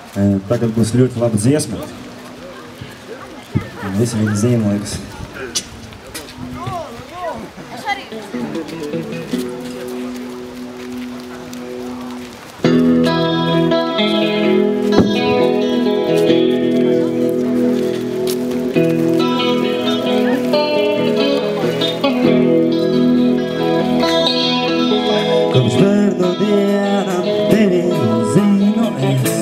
Tagad būs ļoti laba dziesma. Visi viņi zina, liekas. Kopš bērnu dienām tevi zinu es.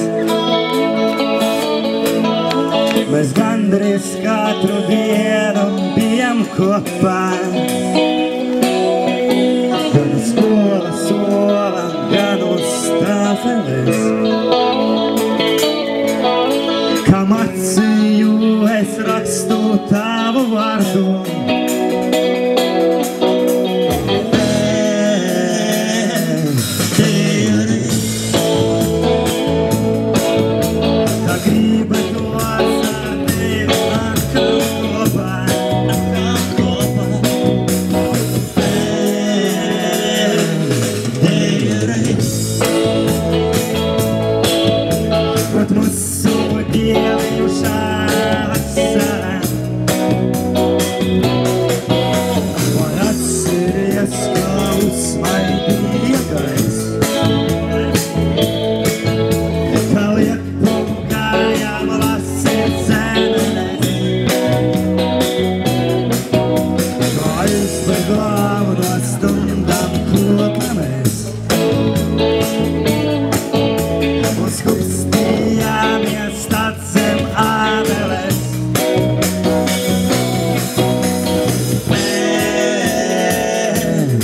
Mēs gandrīz katru dienu bijam kopā. Gan uz skolas sola, gan uz stāfeles. Kā macīju es rakstu tavu vārdu.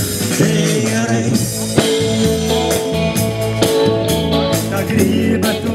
Gribat